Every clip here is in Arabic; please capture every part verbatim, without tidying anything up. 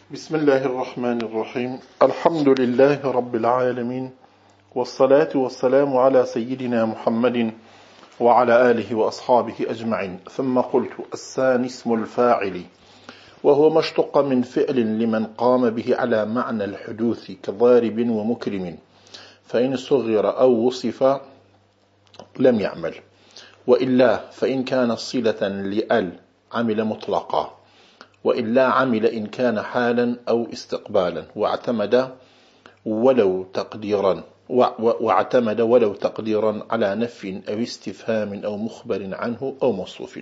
بسم الله الرحمن الرحيم. الحمد لله رب العالمين، والصلاة والسلام على سيدنا محمد وعلى آله وأصحابه أجمعين. ثم قلت: الثاني اسم الفاعل، وهو ما اشتق من فعل لمن قام به على معنى الحدوث كضارب ومكرم، فإن صغر أو وصف لم يعمل، وإلا فإن كان صلة لأل عمل مطلقا، وإلا عمل إن كان حالا أو استقبالا، واعتمد ولو تقديرا واعتمد ولو تقديرا على نفي أو استفهام أو مخبر عنه أو موصوف.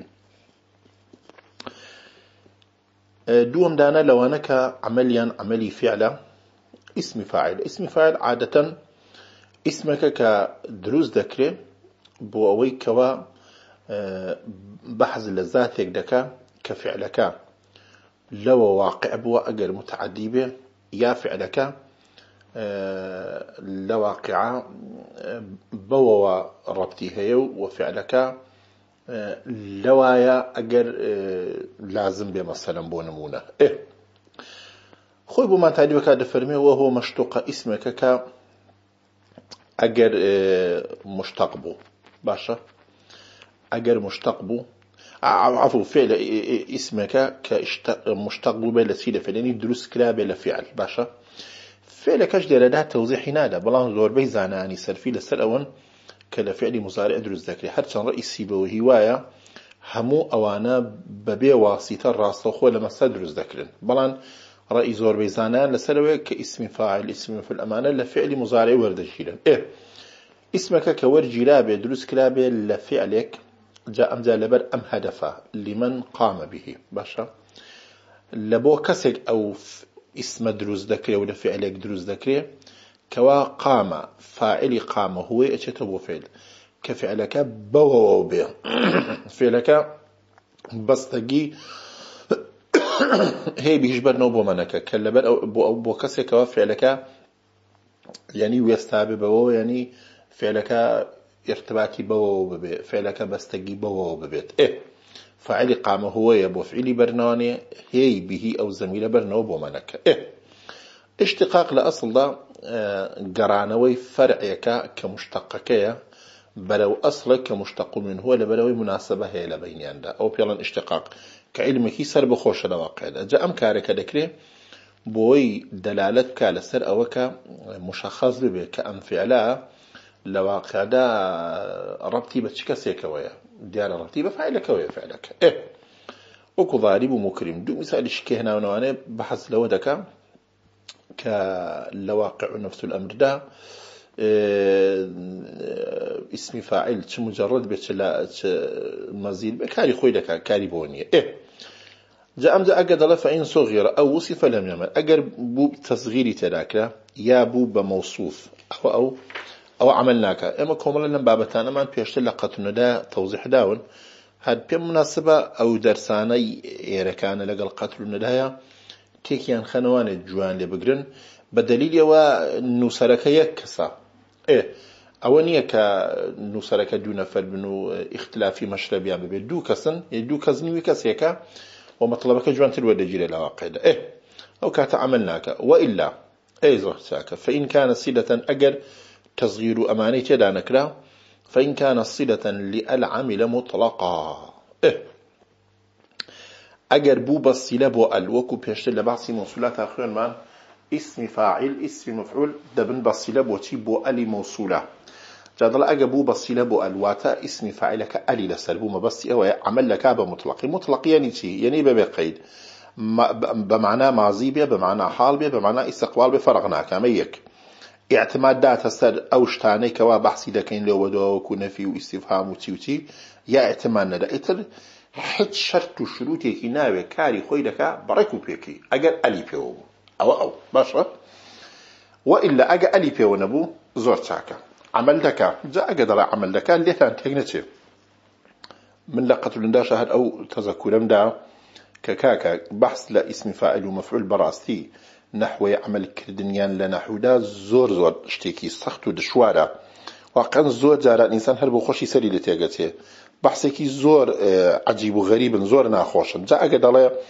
دوم دانا لو أنك عمليا عملي فعلا اسم فاعل. اسم فاعل عادة اسمك كدروز ذكري بوأوي كوا بحث لذاتك دكا كفعلك لو واقع بوا أجر متعدي يا فعلك لواقع بوا ربطي هيو، وفعلك لوايا أجر لازم بمثلا بونمونة إيه خوي بما تعرف هذا فرمي. وهو مشتق اسمك ك أجر مشتقبو باشا أجر مشتقبو عفوا فعل اسمك كمشتقبو بلا سيلة فعلني دروس كلا بلا فعل باشا فعل كاش ديال هذا توضيح نادا بلان زور بيزاناني سرفي للسلأون كلا فعل مضارع دروس ذكري حتى رئيسي بوهواية همو أوانا ببي واسطة الراس وخو لما سدرس ذكرن بلان رأي زور بيزانان لسلوه كاسم فاعل اسم في الأمانة لفعل مضارع ورد جيلا إيه اسمك كورجي لابي دروس كلابي لفعلك جاء أمزا لبر أم هدفا لمن قام به باشا لبو كسك أو اسم دروس ذكري ولا فعلك دروس ذكري كوا قام فاعل قام هو اتشتبو فعل كفعلك بوو به فعلك بستجي هي بيجبر نوبو منك كلبر أو بو, بو كسك كوا فعلك يعني ويستعب بوو يعني فعلك ارتباطي بوو ببيت فعلك بستجي بوو ببيت إيه فاعل قام هو يبو فعلي برناني هي به أو زميل برنوبو منك إيه اشتقاق لأصل ده قرانوي فرعك كمشتقك بلو أصلك كمشتق منه ولا بلوي مناسبة هي لبيني عنده أو بيلا اشتقاق كعلمك سر بخوش لواقع جاء أمكارك ذكري بوي دلالتك لسر أوك مشخص به كأم فعلا لواقع ده ربطي بتشكسي كويا ديال ربطي بفعل كويا فعلك إيه وكو ضارب ومكرم دو مثال شكي هنا ونواني بحث لودك كالواقع نفس الأمر ده إيه اسم فاعل مجرد بيتلا مزيد بكاري خوي لك كاري بونية إيه جاء أمزا أقد الله فإن صغير أو وصف لم يعمل أقر بو تصغيري تلاك يا بو بموصوف أو أو أو عملناك إما كوملا لن بابتانا ما نبيشت لقتنا دا توضيح داون هاد بيم مناسبة أو درساني إيركان لقل قتل ندايا تيكيان خنوان الجوان لبقرن بدليل يوا نوسرك يكسا إيه أولية كنوسرك دون فالبنو اختلافي مشربيا ببيل دو كسن دو كزني وكسيكا ومطلبك جوان تلوى دجيل الواقع إيه أو كاتعملناك وإلا أي زهتاك فإن كان صلة أجر تصغير أماني تدانكرا فإن كان صلة للعمل مطلقا إيه أجر بو بصيلة بو الوكو بيشتل لبعض موصولات آخرين مان اسم فاعل اسم مفعول دبن بصيلة بو تي بو ألي موصولة جادل أجر بو بصيلة بو الواتا اسم فاعلك ألي لسلبو مبصي أو عمل لك بمطلق مطلق يعني تي يعني ببقيد بمعنى ماضي بي بمعنى حال بي بمعنى استقبال بفرغنا كاميك اعتمادات هستر اوشتاني كوا بحثي دكين لو ودو كنفي واستفهام وتيوتي يا اعتماد ندا اتر حد شرط شروطي كي ناوي كاري خوي دكا بريكو بيكي اگر الي بيو او او باشا والا اگر الي بيو نبو زور تاكا عمل دكا جاء قدر عمل دكا ليتان تكنتي من لقة لنداشا هاد او تذكر مدا ككاكا بحث لا اسم فاعل ومفعول براستي نحو عمل كردنيان لنحو دا زور زور اشتكي سخت ودشوارة واقعا زور جارة الإنسان هربو خوشي سري لتيغتي بحثكي زور عجيب وغريب زور ناخوشا جاء قد الله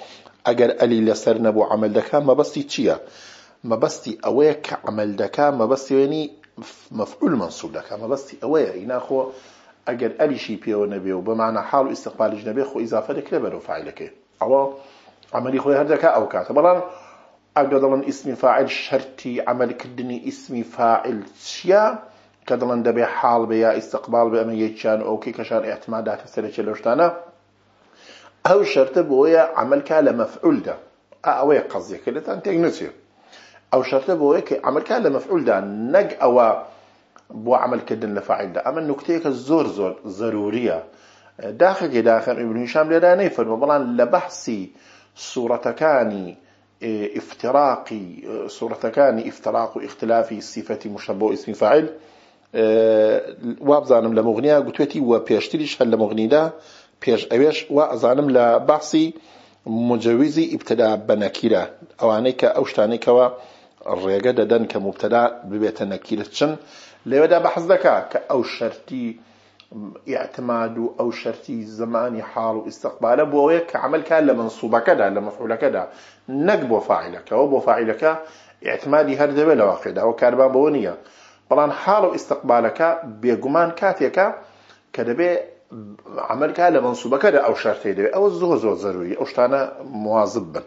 ئەگەر ئەلی لەسەر نەبوو عمل دەکا مەبەستی چییە؟ مەبەستی ئەوەیە کە عمل دەکا مەبەستی وێنی مەفعول منصوب دەکا مەبەستی ئەوەیە ئیناخۆ ئەگەر ئەلیشی پێوە نەبێ و بەمانە حاڵ و ئیستیقبالیش نەبێ خۆ ئیزافە دەکرێ بەرەو فاعیلەکەی ئەوە عملی خۆی هەر دەکا ئەو کاتە. بەڵام ئەگەر دەڵێن ئیسمی فاعل شەرتی عملکردنی ئیسمی فاعل چییە کە دەڵێن دەبێ حاڵ بێ یا ئیستیقبال بێ ئەمە یەکیان ئەوکەی کەشان ئێحتیمالداتە سەرەکیە لەو شتانە ئەو شەرتە بۆیە عملکا لە مەفعولدا ئەوەیە قەزیەکە لێتان تێک نەچێت ئەو شەرتە بۆیە کە عملکا لە مەفعولدا نەک ئەوە بۆ عملکردن لە فاعلدا. ئەمە نوکتەیەکە زۆر زۆر ضروریە داخەکەی داخەن ئیبن هیشام لێرە نەیفەرمێ بەڵام لە بەحسی سوورەتەکانی افتراقی سوورەتەکانی افتراق و اختلافی صفەتی مشتبە و ئیسمی فاعل وابزانم لە مغنیا گوتوێتی وە پێشتریش هەر لە مغنیدا پێش ئەوێش وا ئەزانم لە بەحسی مجوزی ابتدا بە نەکیرە ئەوانەی کە ئەو شتانەی کەوە ڕێگە دەدەن کە مبتدا ببێتە نەکیرە چن لێوەدا بەحث دەکا کە ئەو شەرتی اعتماد و ئەو شەرتی زمانی حاڵ و ئیستیقبالە بۆ ئەوەیە کە عملکە لە منسوبەکەدا لە مەفعولەکەدا نەک بۆ فاعیلەکەەوە بۆ فاعیلەکە اعتمادی هەر دەبێت لە واقعدا ئەوە کاربان بەوە نییە. بەڵام حاڵ و ئیستیقبالەکە بێگومان کاتێکە کە دەبێ عملکە لە منسوبەکەدا ئەو شەرتەی دەبێت ئەوە زۆر زۆر ضروری ئەو شتانە مواظب بن.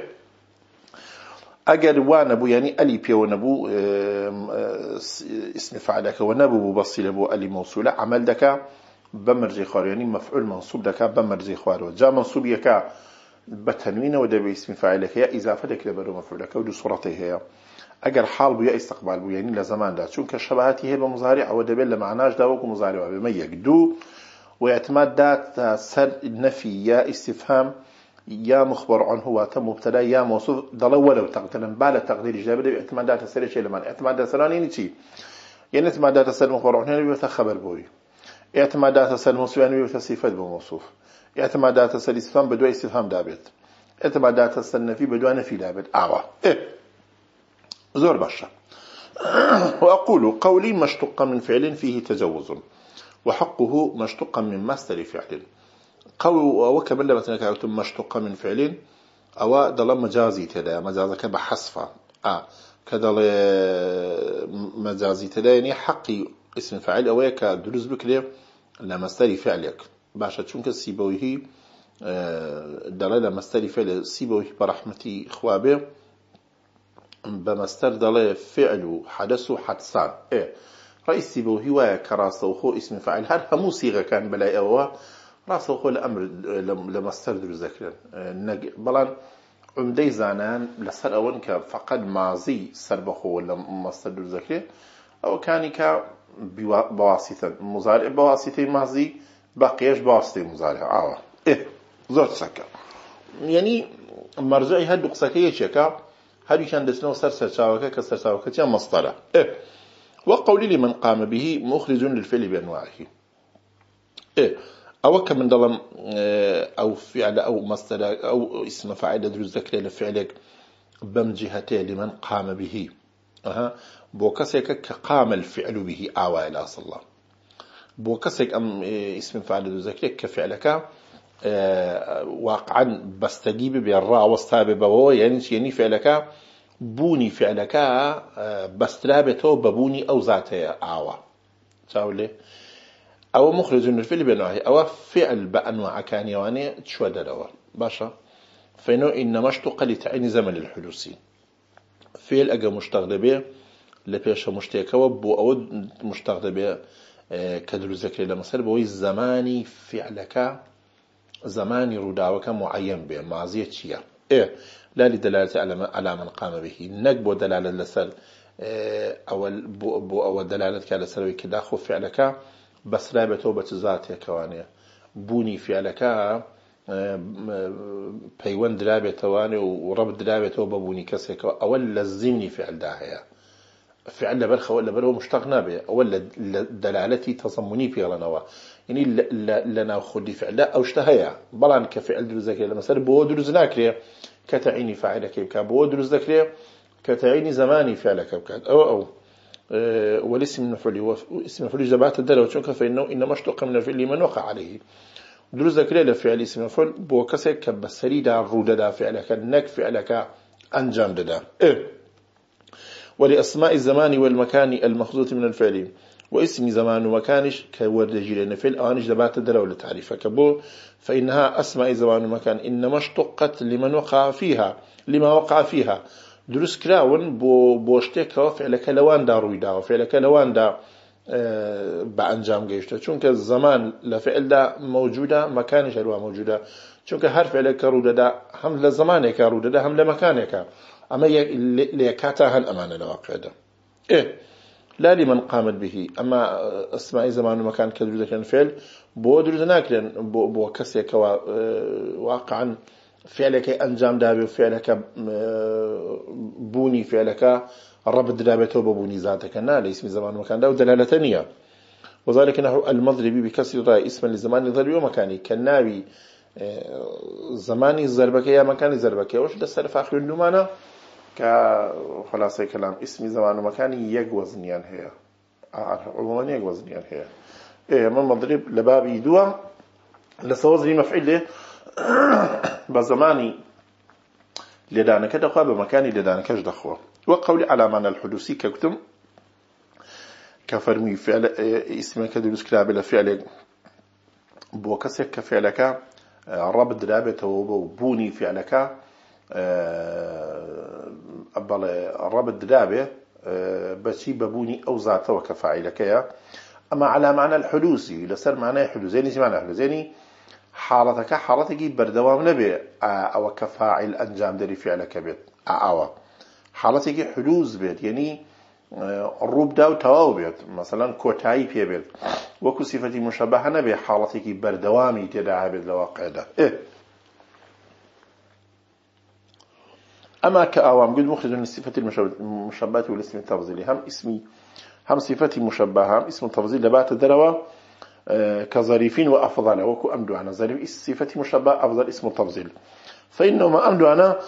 ئەگەر وا نەبوو یعنی ئەلی پێوە نەبوو ئیسمی فاعلەکەەوە نەبوو بەسی لە بۆ ئەلی مەوسولە عمل دەکا بە مەرجی خوار یعنی مەفعول منصوب دەکا بە مەرجی خوارەوە جا منصوبیەکە بە تەنوینەوە دەبێت ئیسمی فاعلەکە یا ئیزافە دەکرێت بەرەو مەفعولەکە و دوو سوڕەتەی هەیە ئەگەر حاڵ بوو یا ئیستیقبال بوو یعنی لە زەماندا چونکە شەباهەتی هەیە بە مزارع ئەوە دەبێت لە معناشدا وەکو مزارع بێمە یەک دوو و اعتماد دات سەر نەفی یا ئیستیفهام یا مخبر عنه واتە مبتدا یا موصوف دەڵێ وەلەو تەقدیرن با لە تەقدیریش دەبێت اعتماد داتە سەرێکی لەمان اعتماد داتە سەرانی یعنی چی؟ یعنی اعتماد داتە سەر مخبر عنه بێتە خەبەر بۆی اعتماد داتە سەر موصوف یعنی بێتە صفەت بۆ موصوف اعتماد داتە سەر ئیستیفهام بە دوای ئیستیفهام دابێت اعتماد داتە سەر نەفی بە دوای نەفی دابێت ئاوا زۆر باشە. وأقول قولي ما اشتق من فعل فيه تجوز وحقه ما اشتق من مصدر فعل قول وكمل مثلا كتب ما اشتق من فعل أو ضل مجازي تدا مجازك بحذفه آه كضل مجازي تدا يعني حقي اسم فاعل أو كدروس بكلي لمصدر فعلك باشا چونك سيبويه دلالة مصدر فعل سيبويه برحمتي خوابه بمستر دلالة فعل حدث حدثان إيه رئيسي بو هواية كراسة وخو اسم فاعل هر همو صيغة كان بلاي أوه راسه وخو الأمر لمستر دروز ذكرا بلان عمدي زانان لسر أول كفقد ماضي سر بخو ولا مستر دروز ذكرا أو كان ك بواسطة مزارع بواسطة ماضي بقيش بواسطة مزارع آه إيه زور سكر يعني مرجعي هدو قسكية شكا هذه كان دسنو سر سرچاوكا كسر سرچاوكا مصطلح إيه وقولي لمن قام به مخرج للفعل بأنواعه إيه أو كمن ضلم أو فعل أو مصدر أو اسم فاعل دروز ذكر لفعلك بم جهتين لمن قام به أها بوكسك كقام الفعل به آوى إلى أصل الله بوكسك أم اسم فاعل دروز ذكر كفعلك أه واقعا بستجيب بالراء والسابب وهو يعني يعني فعلك بوني فعلك أه بسترابته ببوني أو ذاته آوى شاولي أو مخرج من الفعل بأنواعه أو فعل بأنواع كان يواني شو دلوا باشا فإنه إنما اشتق لتعين زمن الحدوث فعل أجا مشتغل به لبيش مشتيكه وبو أو مشتغل به أه كدر ذكر لمثل بوي زماني فعلك زماني روداوك معين به ماضية شيء إيه لا لدلالة على من قام به نقبو دلالة لسل إيه أو بو أو دلالة كلا سلوي كدا خو فعلك بس رابطه بتزاتي كوانية بوني فعلك بيوان درابة تواني ورب درابة ببوني كسيك أول لزمني فعل داهية فعل لبرخ ولا بره مشتغنا به أول دلالتي تصمني في غلنوا يعني لنا خدي فعل لا أو اشتهيا بلان كفعل دروز ذكري مثلا بودروز ناكري كتعيني فاعلك بكاب بودروز ذكري كتعيني زماني فعلك بكاب أو أو أه والاسم المفعول واسم المفعول جبعت الدلالة وشنك فإنه إنما اشتق من الفعل من وقع عليه دروز ذكرى لفعل اسم مفعول بو كسك كبسري دا روددا فعلك نك فعلك أنجام ددا إيه. ولأسماء الزمان والمكان المخصوص من الفعل واسم زمان ومكانش كوردجي لأن فعل آنش دبات الدلولة تعريفها كبو فإنها أسماء زمان ومكان إنما اشتقت لمن وقع فيها لما وقع فيها دروس كراون بو بوشتك فعلك لوان دا رويدا وفعلك لوان دا أه بأنجام جيشته چونك الزمان لفعل دا موجودة مكانش هلوا موجودة چونك هر فعلك رودا دا هم لزمانك رودا دا هم لمكانك أما ليكاتا هل أمان الواقع ده إيه لا لمن قامت به أما أسماء زمان ومكان كدروزة كان فعل بو دروزة ناكلين بو, بو كسيك واقعا فعلك أنجام دابي وفعلك بوني فعلك الرب دابته وبوني ذاتك نال اسم زمان ومكان ده ودلالة نية وذلك نحو المضربي بكسر راء اسما لزمان ضربي ومكاني كالناوي زماني زربك يا مكاني زربك وش ده السلف آخر النمانة كخلاصة كلام اسم زمان ومكان يجوزنيان هي عموما يجوزنيان هي إيه من مضرب لباب يدوا لسوزني مفعل له بزماني لدانك دخوا بمكاني لدانك دخوا وقولي على معنى الحدوثي ككتم كفرمي فعل اسم كدلوس كلاب لفعل بوكسك كفعلك رب درابته وبوني فعلك أبل الرب الدرابة بشي ببوني أو ذاته وكفاعلك يا أما على معنى الحدوثي لسر معنى حدوثيني سي معنى حدوثيني حالتك حالتك بردوام نبي أو كفاعل أنجام دري فعلك بيت أو حالتك حدوث بيت يعني الروب داو تواو بيت مثلا كوتاي بي بيت وكو صفتي مشابهة نبي حالتك بردوامي تدعى بيت لواقع ده إيه. أما كأوام قد مخرج من الصفة المشبهة والاسم التفضيلي هم اسمي هم صفتي مشبهة هم اسم التفضيل لبات الدروة كظريفين وأفضل وكو أمدو أنا ظريف صفتي مشبهة أفضل اسم التفضيل فإنه ما أمدو أنا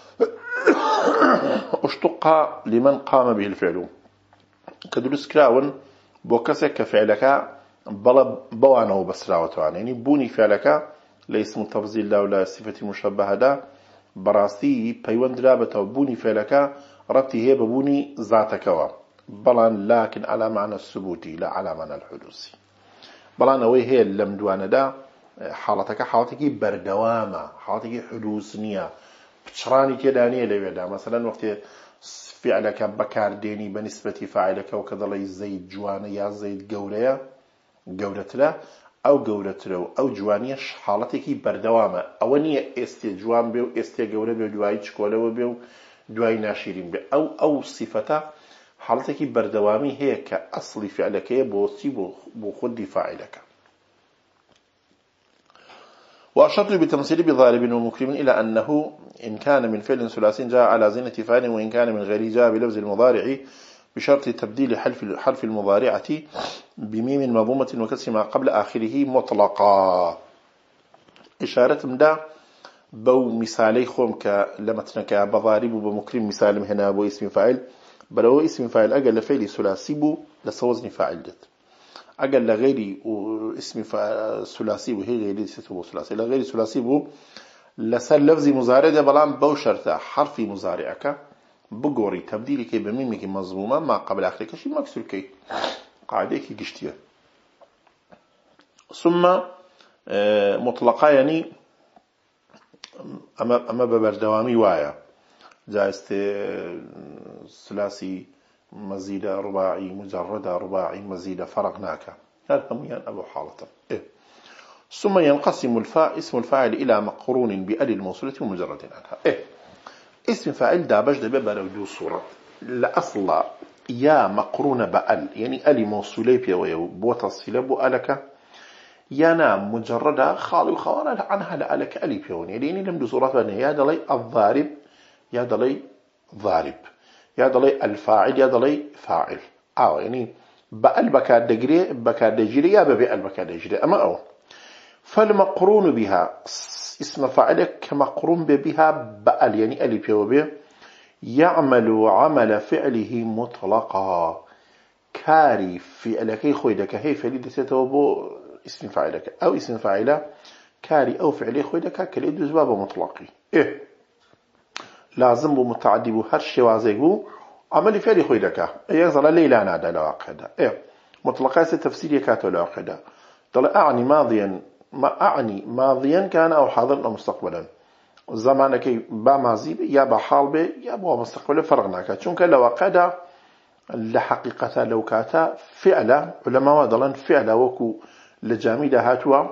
اشتق لمن قام به الفعل كدرس كراون بوكسك كفعلك بلا بوانه بسراوتوان يعني بوني فعلك لاسم التفضيل لا ولا صفتي مشبهة دا براسي بيوند رابطه وبوني فعلك ربطي هي ببوني ذاتكوا بلان لكن على معنى الثبوتي لا على معنى الحدوثي بلان وي هي اللمدوانه دا حالتك حالتك بردوامه حالتك حدوث نيه بشراني كدانيه لويدا مثلا وقت فعلك بكار ديني بنسبه فاعلك وكذا لي زيد جوانه يا زيد قوريه قورتله أو جورتلو أو جوانيش حالتك بردوامة أو نية استجوان بيو استجورة بيو دواي شكولا بيو دواي ناشرين بيو أو أو صفته حالتك بردوامي هي كأصل فعلك بوصي بخد فاعلك وأشرت بتمثيل بضارب ومكرم إلى أنه إن كان من فعل ثلاثي جاء على زينة فاعل وإن كان من غير جاء بلفظ المضارع بشرط تبديل حرف حرف المضارعة بميم مضمومة وكسر ما قبل آخره مطلقا إشارة مدا بو مثالي خوم كلمتنك بضارب وبمكرم مثال هنا بو اسم فاعل بلو اسم فاعل أقل لفعل ثلاثي بو لصوزن فاعل جد أقل لغير اسم ثلاثي وهي غير ستو ثلاثي لغير ثلاثي بو لسر لفظ مضارع بلان بو شرط حرف مضارعك بقوري تبديلك بميمك مضمومة ما قبل آخرك شيء مكسور كي قاعدك قشتيا ثم مطلقا يعني أما أما ببردوامي وايا جايست ثلاثي مزيدة رباعي مجردة رباعي مزيدة فرقناك هذا هم أبو حالة إيه. ثم ينقسم الفاء اسم الفاعل إلى مقرون بأل الموصولة ومجرد عنها إيه. اسم فاعل دابج دبي بردو صورة لأصل يا مقرون بأل يعني ألي موصولي بيوي بوتصيل بو ألك يانا مجردة خالي وخوانا عنها لألك ألي بيوني يعني لم دو صورة بأنه يا دلي الضارب يا دلي ضارب يا دلي الفاعل يا دلي فاعل أو يعني بأل بكا دجري بكا دجري يا ببي أل بكا دجري أما أو فالمقرون بها اسم فاعلك كمقرون بها بأل يعني ألي بيوبي يعمل عمل فعله مطلقا كاري فعلك خويدك هي فعلي دسته بو اسم فاعلك أو اسم فاعله كاري أو فعلي خوي دكا كلي دوز باب مطلقي إيه لازم بمتعدي بو هر شوازي بو عملي فعلي خوي دكا إيه زلا ليلا نادا لواقدا إيه مطلقا تفسيري كاتو لواقدا طلع أعني ماضيا ما أعني ماضيا كان أو حاضرا أو مستقبلا زمانك با ماضي يا با حال به يا با مستقبل فرقناك چونك لواقدا لحقيقة لو كاتا فعلا علماء وضلن فعلا وكو لجامدة هاتوا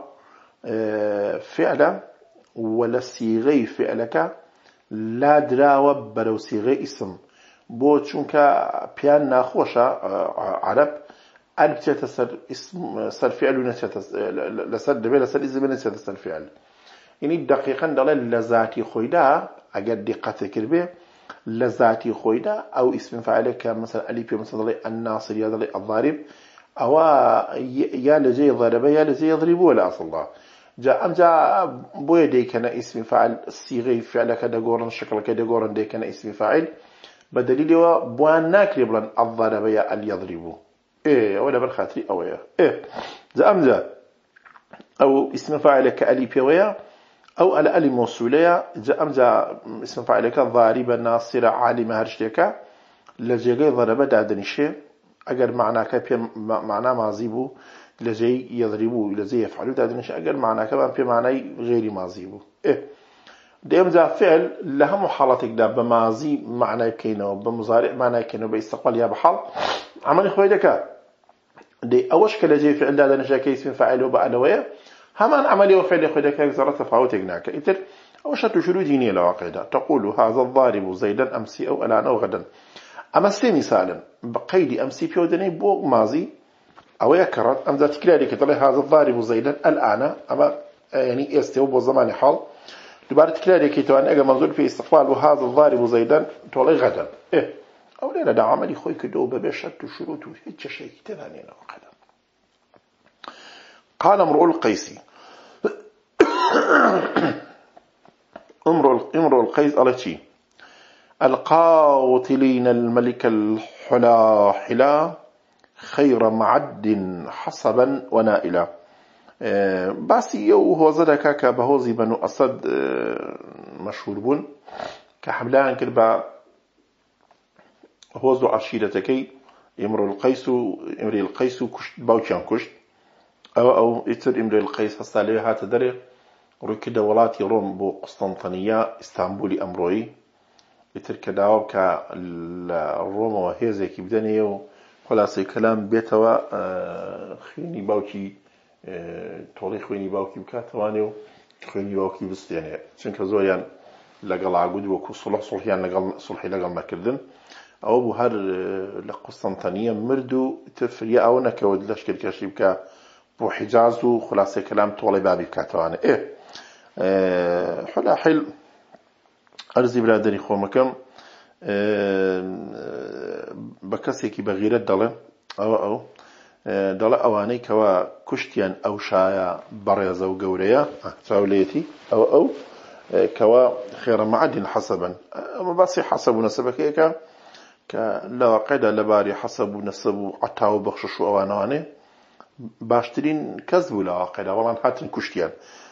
فعلا ولا صيغي فعلك لا دراوة برو صيغي اسم بو چونك بيان ناخوشا عرب ألبتة سر اسم سر فعل ونسيت لسر دبي لسر اسم نسيت سر فعل يعني دقيقا دلال لذاتي خويدا أجر دقة كربه لذاتي خويدا أو اسم فاعلك مثلا ألف مثلا الناصر يا ذلك الضارب أو يا لجي ضرب يا لجي يضرب ولا أصل الله جاء أم جاء بوي دي كان اسم فاعل الصيغي فعلك دقورا شكلك دقورا دي كان اسم فاعل بدليل هو بوان ناكري بلان الضرب يا اليضرب إيه ولا بالخاطري أو يا إيه جاء أم جاء أو اسم فاعلك ألف ويا أو الألف موصولية جاء أم جاء اسم فاعلك ضارب ناصر عالم هرشتك لجي ضرب دادن شيء أجر معناك بي معناه ماضي بو لجي يضربو لجي يفعلوا دادن شيء أجر معناك بي معناه غير ماضي بو إيه ديم جاء فعل لها محالتك دا بماضي معناه كينو بمضارع معناه كينو باستقبال يا بحال عمل خوي دكا دي أوش كلجي فعل دادن شيء كيس من فاعله بألوية همان عملي وفعل خوي دكا زرا تفاوت هناك إتر أوش تشرو دينية لواقعدا تقول هذا الضارب زيدا أمسي أو الآن أو غدا أما سي مثالا بقيد أمسي بيودني بو ماضي أو يكرر أم ذات كلاري كتلي هذا الضارب زيدا الآن أما يعني يستوى بزمان حال لبارة كلاري كتوان أجا منظور في استقبال وهذا الضارب زيدا تولي غدا إيه أو لينا دا عملي خوي كدو ببشت شروط هيك شيء تبانينا وقدا قال امرؤ القيسي امرؤ القيس التي القاوتلين الملك الحلاحلا خير معد حسبا ونائلا باسي يو هو زدكا كبهوزي بنو أسد مشهور بون كحملان كربا هوزو عشيرتكي امرؤ القيس امرئ القيس كشت باوشان كشت أو أو يتر امرئ القيس هستاليه هات دري ركد ولاتي روم بو قسطنطينية اسطنبولي أمروي يترك داوب كالروما وهيزي كيبدانيو خلاصي كلام بيتوا خيني باوكي تولي خويني باوكي بكاتوانيو خويني باوكي بستياني چونك زويان لقل عقود وكو صلح صلحيان لقل صلحي لقل ما كردن أو بو هر لقسطنطينية مردو تفريا أو نكود لشكل كاشيبكا بو حجازو خلاصي كلام تولي بابي بكاتواني إيه أه حلا حل أرزي برادري خومكم بكسيكي بغيرة دلة أو أو دلة أواني كوا كشتيان أو شايا بريزة وقورية تاوليتي أو أو كوا خير معدن حسبا أما باسي حسب نسبك إيكا كلا قيدة لباري حسب نسب عطاو بخششو أوانواني باشترين كذبوا لا قيدة والله هاتن كشتيان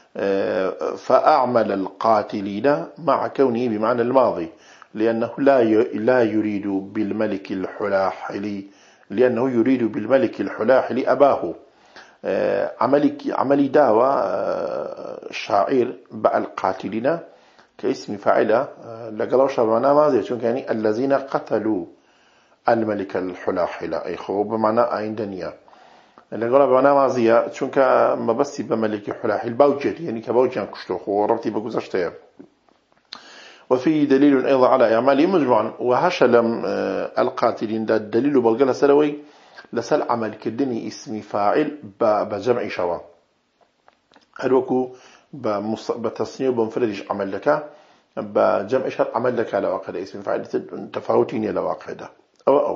فأعمل القاتلين مع كونه بمعنى الماضي لأنه لا لا يريد بالملك الحلاحلي لأنه يريد بالملك الحلاحلي أباه عملي عملي دعوة شاعر بقى القاتلين كاسم فاعله لقالوا شبابنا ماضي شو يعني الذين قتلوا الملك الحلاحلي أي خو بمعنى عين دنيا اللي قالوا بمعنى ماضية چونك ما بس بملك حلاحل باوجد يعني كباوجان كشتو خو ربطي بجوزشته وفي دليل أيضا على إعماله مجموعا وهشلم القاتلين ده الدليل بالقلة سلوي لسل عمل كدني اسم فاعل بجمع شوا هلوكو بتصنيع بمفردش عمل لك بجمع شر عمل لك على واقع اسم فاعل تفاوتين على واقع ده أو أو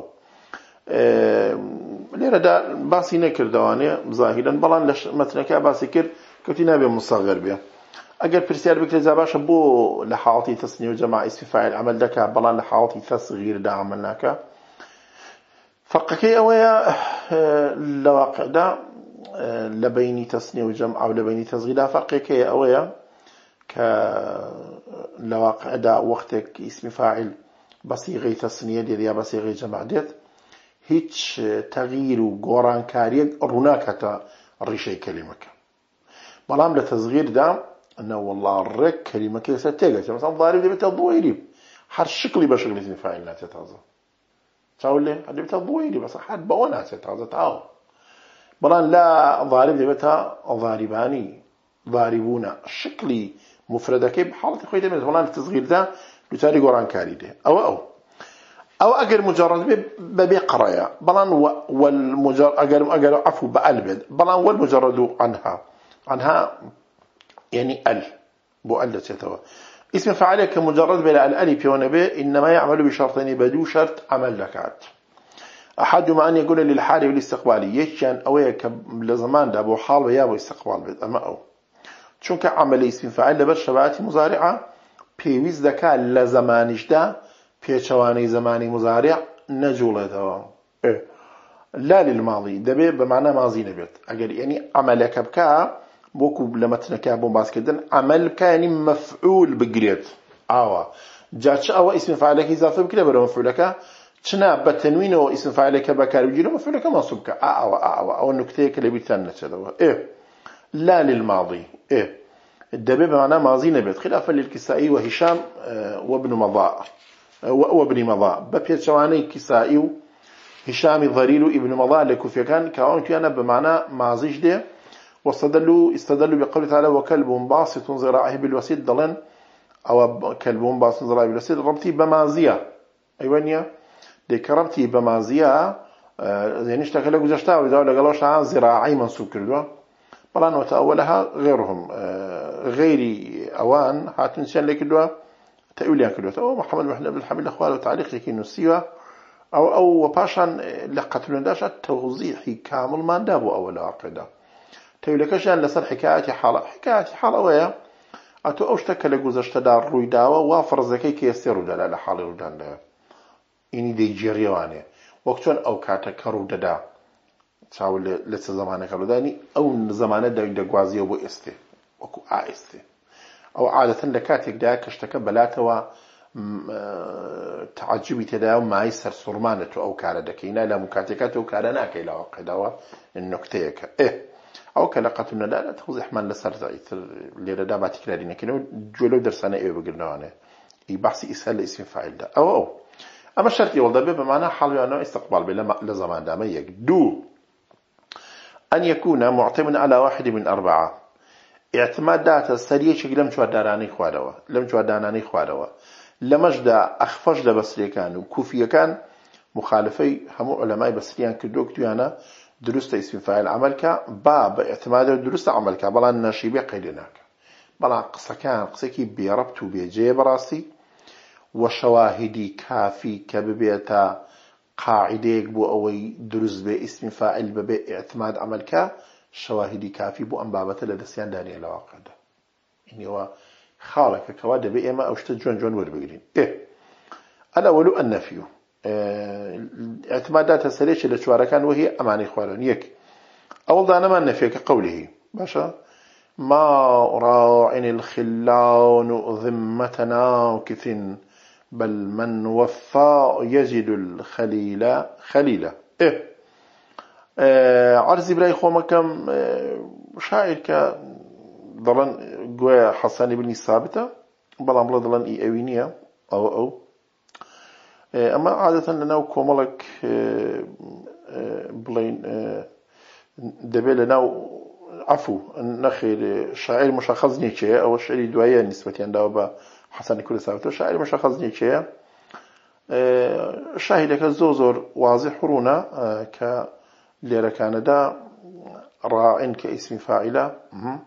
ليرة دا باسي نكر دواني ظاهرا بلان لش متنك باسي كر كتنا بمصغر بيه اگر برسيار بك لزاباش بو لحاطي تصنيع جمع اسم فاعل عمل لك بلان لحاطي تصغير دا عملناك فقكي اويا لواقع دا لبيني تصنيع وجمع أو لبيني تصغير فرق كي أويا كالواقع دا وقتك اسم فاعل بصيغة تصنيع دي يا بصيغة جمع ديت هيتش تغيير وقوران كاريك روناك الرشي كلمك بلام لتصغير دا أنه والله الرك كلمة كي ستيجا مثلا ضارب دي بتضويري حر شكلي بشغل اسم فاعل ناتي تازا تقول لي هذي بتضويري بس حد بوانا تازا تعاو بلان لا ضارب دي بتا ضارباني ضاربون شكلي مفردك بحالة خوي دي بلان التصغير دا لتاري قوران كاري دي أو أو أو أجر مجرد ببقرية بلان والمجرد أجر أجر عفو بألبد بلان والمجرد عنها عنها يعني ال بو ال تتوا اسم فعل كمجرد بلا الالف ونبي انما يعمل بشرطين بدو شرط عمل لكات احدهما ان يقول للحال والاستقبالي يشان اويك لزمان ده ابو حال ويا ابو استقبال اما او چونك عمل اسم فاعل لبرشبات مضارعه بيويز ذكاء لزمانش ده بيچواني زماني مضارع نجولته إيه. لا للماضي دبي بمعنى ماضي نبيت اجل يعني عملك بكا بوكو لما تنكابون باس كدن عمل كان مفعول بقريت اوا جاتش اوا اسم فاعلك اضافه بكده بره مفعولك تنا بتنوين او اسم فاعلك بكار بيجي مفعولك منصوبك اوا اوا او النكته اللي بيتنى كذا ايه لا للماضي ايه الدبيب معناه ماضي نبيت خلافا للكسائي وهشام وابن مضاء وابن مضاء ببيت شواني كسائي هشام الضرير ابن مضاء لكوفي كان كاون كان بمعنى ماضي جدي واستدلوا استدلوا بقوله تعالى وكلب باسط ذراعه بالوسيد ضلن او كلب باسط ذراعه بالوسيد ربطي بمازيه ايوانيا ذكرتي بمازيه يعني اشتغل جوجشتا ودا قالوش عن ذراعي منصوب كردوا بلان وتاولها غيرهم غيري اوان هاتنشان لكدوا تاويل كدوا او محمد بن عبد الحميد الاخوال وتعليق لكن نسيوا او او باشان لقتلون داش توضيحي كامل ما دابو اول عقيده تيولكشان لسر حكاية حالة حكاية حالة ويا أتو أوشتك لجوزشت دار رويداوا وافرزكي كيستيرو دلالة حال رودان ده إني دي جريوانه وقتون أو كاتك رودا تساول لسه زمانك روداني أو زمانه دا يدقوازي وبو استي وكو آ استي أو عادة لكاتك دا كشتك بلاتوا تعجبي تداو ما يسر سرمانة أو كاردكينا لا مكاتكات وكارناك إلى وقدوا النكتيك إيه أو كلاقة لا لا توضح من لسرزعي اللي ردا ما تكرارين كنو جولو درسنا إيه بقولنا أنا يبحث إسهال اسم فاعل ده أو أو أما الشرط يوضح بمعنى حال أنه استقبال بلا لزمان ده ما يجدو أن يكون معتمد على واحد من أربعة اعتماد داتا السريع شكل لم شو داراني خوادوا لم شو داراني خوادوا لمجدا أخفج لبصري كان وكوفي كان مخالفي هم علماء بصريان كدوك تيانا درست اسم فاعل عملك باب اعتماد درست عملك بلا ناشيبه قيدناك بلا قصه كان قصكي بيربط بيجي براسي وشواهدي كافي كببيتا قاعده بو اوي درست باسم فاعل بب اعتماد عملك شواهدي كافي بو ان بابته لدسيان داني الواقع ده يعني هو خالك كواد بما او جون جون ور بيقولين ايه الاول النفي اعتمادات السريش اللي شواركان وهي أماني خواران يك أول دانا ما نفي كقوله باشا ما راعن الخلان ذمة ناكث بل من وفى يجد الخليل خليلا إيه اه عرض إبراهي خومكم اه شاعر ك ضلن قوى حسان بن ثابتة بل عملا ضلن إي أوينية أو أو أما عادة لنا وكوملك بلين دبل لنا عفو نخير شاعر مشخص نيتشه أو الشعر دوايا نسبة عندها حسن كل ساعته شاعر مشخص نيتشه شاهدك الزوزر واضح رونا ك ليرا كان دا راع كاسم فاعله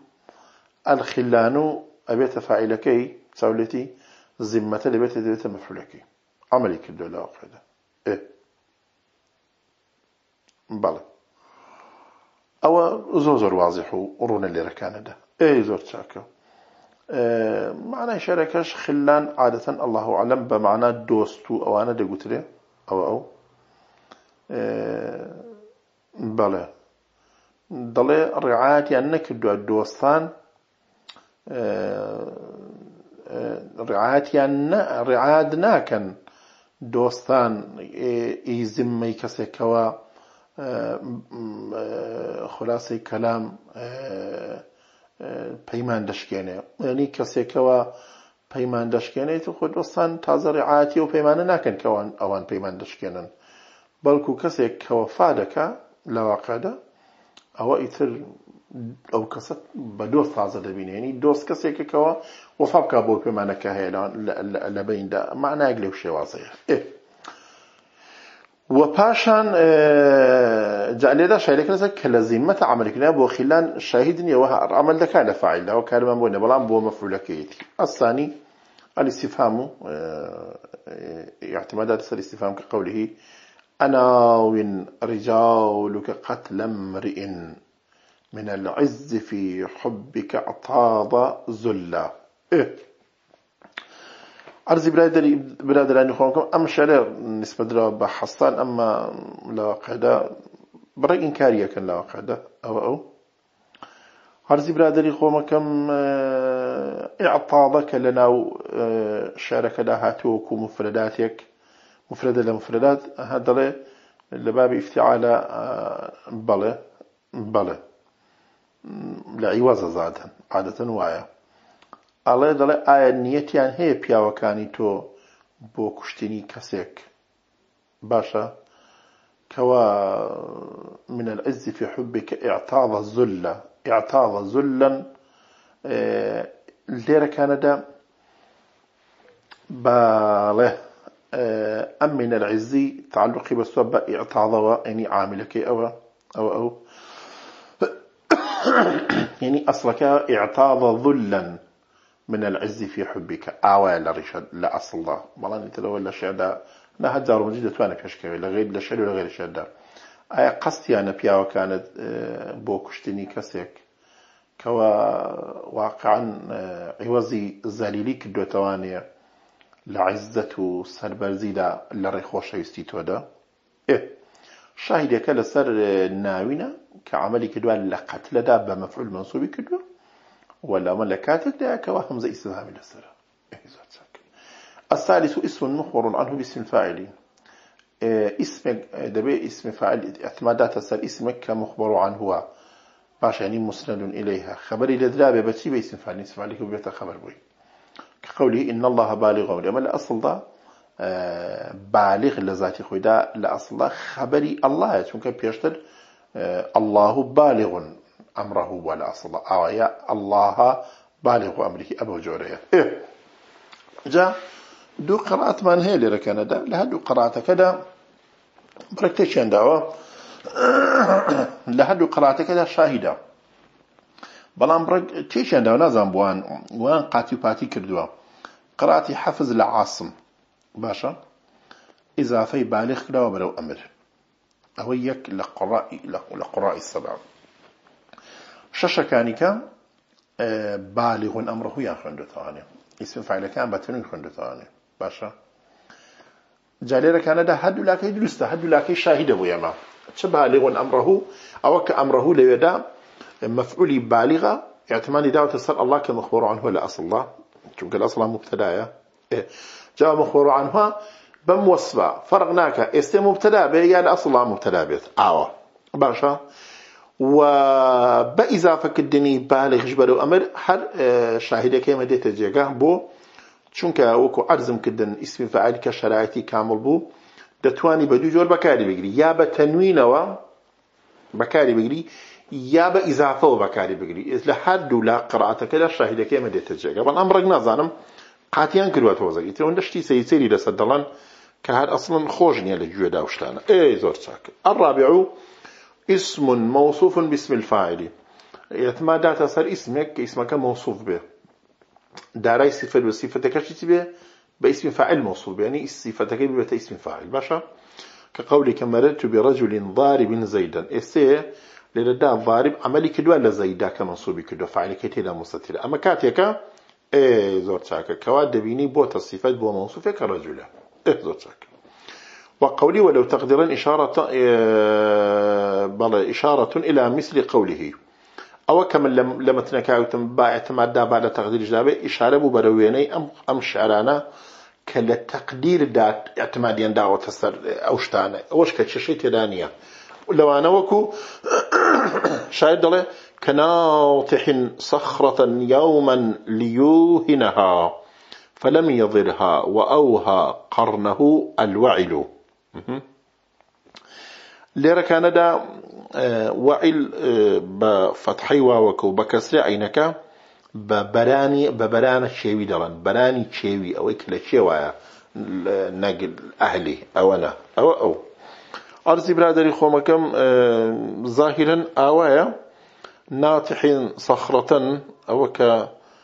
الخلان أبيت فاعلكي سولتي ذمة لبيت ذات مفعولكي عملي كده لا أقعد إيه بلى أو زوزر واضح ورونا اللي ركان ده إيه زور تشاكو إيه معنى شركش خلان عادة الله أعلم بمعنى دوستو أو أنا دقوت له أو أو إيه بلى دڵێ ڕعایەتیان نەکردووە دۆستان ڕعایەتیان ڕعایەت ناکەن دۆستان ئی زیممەی کەسێکەوە خلاصەی کەلام پەیمان دەشکێنێ یعنی کەسێکەوە پەیمان دەشکێنێت و خۆ دۆستان تازە ڕعایەتی و پەیمانە ناکەن کە ئەوان پەیمان دەشکێنن بەڵکو کەسێک کە وەفا دەکا لە واقعدا ئەوە ئیتر ئەو کەسە بە دۆست تازە دەبینێ یعنی دۆست کەسێکەکەوە وەفا بکا بۆ پەیمانەکە هەیە لە بەیندا معنایەک لەو شێوازەیە و پاشان جا لێدا شایلەکە کە لە زیممەتە عەمەلکردنە بۆ خیلان شاهید نییە وە عەمەل دەکات لە فاعیلەوە کارمان بۆ نییە بەڵام بۆ مەفعولەکەیەتی ئەسانی الاستفهام اعتمادات سەر استفهام كقوله أناو رجالك قتل امرئ من العز في حبك اعتاض ذلا إيه عرضي برادري برادراني خوانكم أم شعر نسبة درا بحصان أما لواقعدا برأي إنكارية كان لواقعدا أو أو عرضي برادري خوانكم اعتاضك لنا شعرك لهاتوك ومفرداتك مفردة لمفردات هذا لباب افتعال بله بله لعوض زادا عادة وايا الله دل آية نيتيان هي بياوكاني تو بو كشتيني كسيك باشا كوا من العز في حبك اعتاض الذل اعتاض ذلا ليرة كاندا باله أم من العز تعلقي بالسبب اعتاض يعني عاملك أو أو أو يعني أصلك اعتاض ذلا من العز في حبك أوى لرشد لا أصل الله والله أنت لو ولا شهادة لا هزار مجدة وانا كشكوي لا غير لا شهادة ولا غير شهادة أي قصتي أنا بيا وكانت بوكشتني كسيك كوا واقعا عوزي زليليك دوتوانية لعزة سربرزي دا لرخوش يستيتودا إيه شاهد يكال سر ناوينا كعملي كدوا لقتل دا بمفعول منصوبي كدوا ولا ملكاتك دا كوا همزة استفهام للسر إيه الثالث اسم مخبر عنه باسم الفاعل إيه اسم دبي اسم فاعل اعتمادات السر اسمك كمخبر عنه هو باش يعني مسند إليها خبري لدرابة بتي باسم فاعل اسم عليك وبيتا خبر بوي كقوله إن الله بالغ أما الأصل ده بالغ لذات خويدا الأصل ده خبري الله چونك بيشتر الله بالغ أمره ولا أصل أو يا الله بالغ أمره أبو جوريا إيه جاء دو قراءات من هي اللي ركنا ده لها دو قراءات كده بركتشين دعوة لها دو قراءات كده شاهدة بلان برك تيشان دعوة نازم بوان وان قاتي باتي كردوا قراءتي حفظ لعاصم باشا إضافي بالغ كده وبرو أمر أويك لقراء لقراء السبع شاشة كانك بالغ أمره يا خندو ثاني اسم فاعل كان بتنوين خندو ثاني باشا جاليرا كان ده حد لك يدرس حد لك شاهد ابو يما بالغ أمره أو كأمره ليدا مفعول بالغة اعتماد دعوة السر الله كمخبر عنه لا أصل الله شوف قال أصلا مبتدأ إيه جاء مخبر عنها بموصفة فرقناك استي مبتدأ به يعني أصل الله مبتدأ به آوه باشا وبإضافة الدني بالغ جبل أمر حر شاهدة كما ديت جيجا بو چونك وكو عرزم كدن اسم فاعل كشرائطي كامل بو دتواني بدو جور بكاري بقري يا بتنوين و بكاري بقري يا بإضافة وبكاري بقري لحد ولا قراءة كده شاهدة كما ديت جيجا بل أمرك نظانم قاتيان كروات وزاقي ترون دشتي سيسيري لسدلان كهاد أصلا خوجني لجوه داوشتانا ايه زور ساك الرابع اسم موصوف باسم الفاعل يتمادى تصير اسمك اسمك موصوف به داري صفة وصفتك شتي به باسم فاعل موصوف به يعني صفتك بتا اسم فاعل باشا كقولك مررت برجل ضارب زيدا اسي لردا ضارب عملي كدوا لزيدا كمنصوب كدوا فاعل كتيلا مستتر اما كاتيكا ايه زور تشاكا كواد بيني بوت الصفات بو موصوفه كرجل ايه زور تشاكا وقولي ولو تقدرا إشارة بل إشارة إلى مثل قوله أو كمن لم تنكاوتم باعتماد بعد تقدير جدابه إشارة ببرويني أم أم شعرانا كلا تقدير دات اعتماديا دعوة تسر أوشتانا أوش كتشي تدانية لو أنا وكو شاهد له كناطح صخرة يوما ليوهنها فلم يضرها وأوهى قرنه الوعل. ليرى كان دا وعل بفتحي واوكو بكسر عينك ببراني ببران الشيوي دلان براني شيوي أو إكل شيوايا نقل أهلي أو أنا أو أو أرزي برادري خومكم ظاهرا أوايا ناطح صخرة أو ك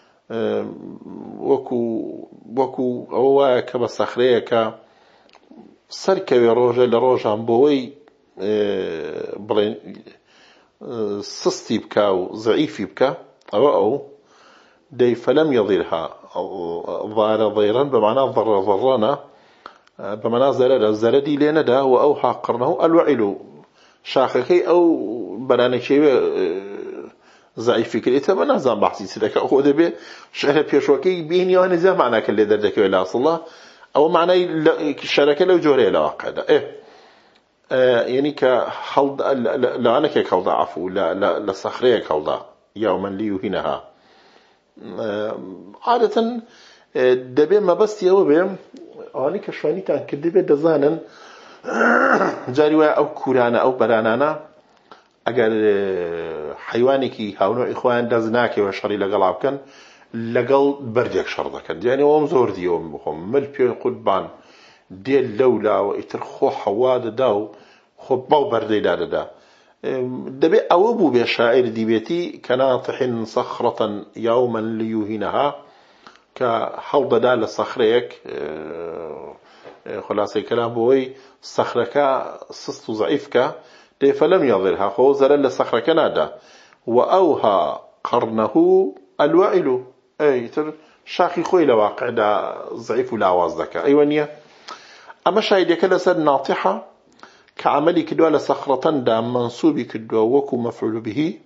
وكو وكو أوايا كبصخرية ك سركوي روجة لروجة بوي بلين سستي بكا وضعيفي بكا أو أو دي فلم يضرها ضار ضيرا بمعنى ضر ضرانا بمعنى زرد زردي لنا دا وأوحى قرنه الوعل شاخكي أو بناني شيء ضعيفي كلي تبنا زام بحثي سلك أخو ذبي شهر بيشوكي بيني وأنا زام معنى كل دردك ولا أصلا أو معنى الشركة لو جوري لا قاعدة إيه آه يعني كخلد لا أنا كخلد عفو لا لا لصخرية خلد يوما ليهنها آه عادة دبي ما بس يوبي أنا كشواني كان كدبي دزانا جاري أو كورانا أو برانانا أجر حيواني كي هونو إخوان دزناكي وشري لقلاب كان لقل بردك شرطك يعني وهم زور ديوم بهم ملبيون قدبان ديال لولا ويترخو حواد داو خو باو بردي دا دا دبي أوبو بشاعر ديبيتي كناطح صخرة يوما ليوهنها كحوض دا لصخريك خلاصي كلام بوي صخرك سست ضعيفك دي فلم يضرها خو زلل لصخرك نادا وأوها قرنه الوعل أي تر شاخي خوي لواقع دا ضعيف لا وازدك أيوانيا أما شاهد يكلا سر ناطحة كعملي كدوا لصخرة دا منصوبي كدوا وكو مفعول به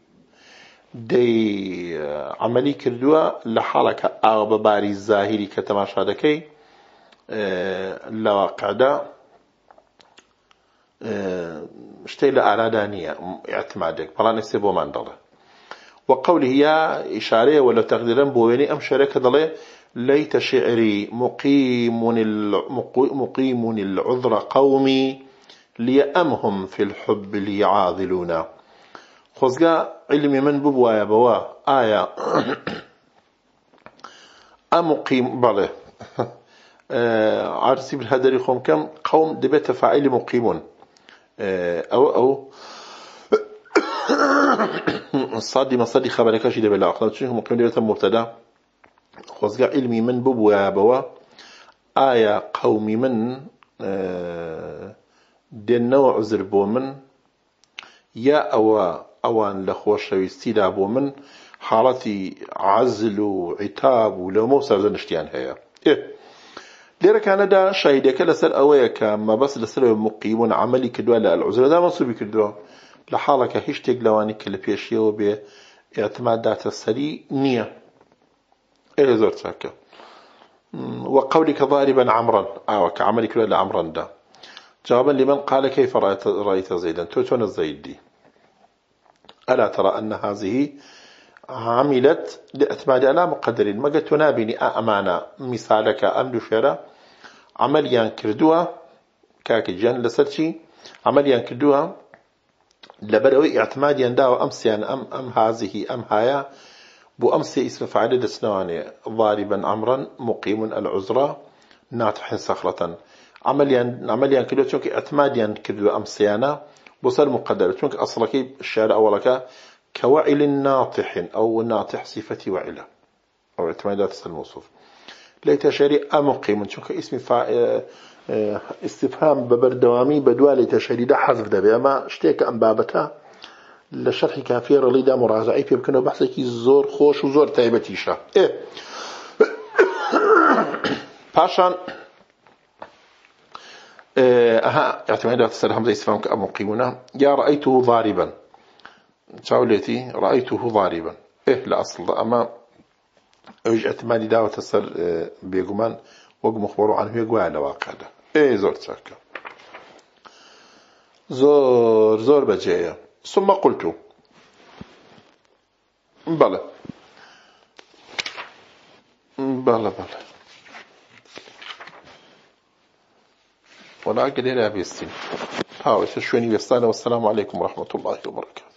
دي عملي كدوا لحالك أو بباري الزاهري كتماشا دكي أه لواقع دا أه اشتي لأرادانية اعتمادك بلان استيبو من دله وقوله يا إشارة ولا تقديرا بويني أم شركة ضلي ليت شعري مقيم مقيم العذر قومي ليأمهم في الحب ليعاذلونا خزقا علمي من ببوا يا بوا آية أمقيم بله عرسي بالهدري خوم كم قوم دبت فاعل مقيمون أو أو صادي ما صادي خبرك شيء ده بلا أخلاق شيء مقيم دبت مبتدا خزقا علمي من ببوا يا بوا آية قومي من دين نوع عذر بومن يا أو أوان لخوش ويستي لابو من حالتي عزل وعتاب ولو موسى زنشتيان هيا إيه ليرك أنا دا شاهدك لسر أويك ما بس لسر مقيمون عملي كدوا لا العذر دا منصوبي كدوا لحالك هشتك لواني كل بيشيو باعتمادات السري نية إيه زرتك وقولك ضاربا عمرا أو كعملي كدوا لا عمرا دا جوابا لمن قال كيف رأيت, رأيت زيدا توتون الزيد دي ألا ترى أن هذه عملت لإثبات على مقدر ما قد تنابني أمانة مثالك أم دشرة عمليا كردوها كاك جان لسرشي عمليا كردوها لبدأوا اعتماد ينداو أمسيان أم أم هذه أم هايا بو أمسي اسم فعل دسنواني ضاربا عمرا مقيم العذرة ناطح صخرة عمليا عمليا كردوها چونك اعتماديا كردوها أمسيانا بصر مقدر چونك أصلك الشارع أولك كوعل ناطح أو ناطح صفة وعلة أو اعتمادات الموصوف ليت شري أمقيم چونك اسم فا استفهام ببردوامي بدوالي تشري ده حذف ده أما اشتيك أم بابتها لشرح كافير ليدا مراجعي بيمكنه بحثك زور خوش وزور تايبتيشا إيه باشان أها اعتماد تسأل همزة استفهام كمقيمون. يا رأيته ضاربا شاولتي رأيته ضاربا إيه لا أصل أما أوج اعتمادي داوة تسأل بيجمان وق مخبر عنه يقوى على واقع ده إيه زور تشاكا زور زور بجاية. ثم قلت بلى بلى بلى ولا أقل إلى بيستين هاو شو شويني بيستانه. والسلام عليكم ورحمة الله وبركاته.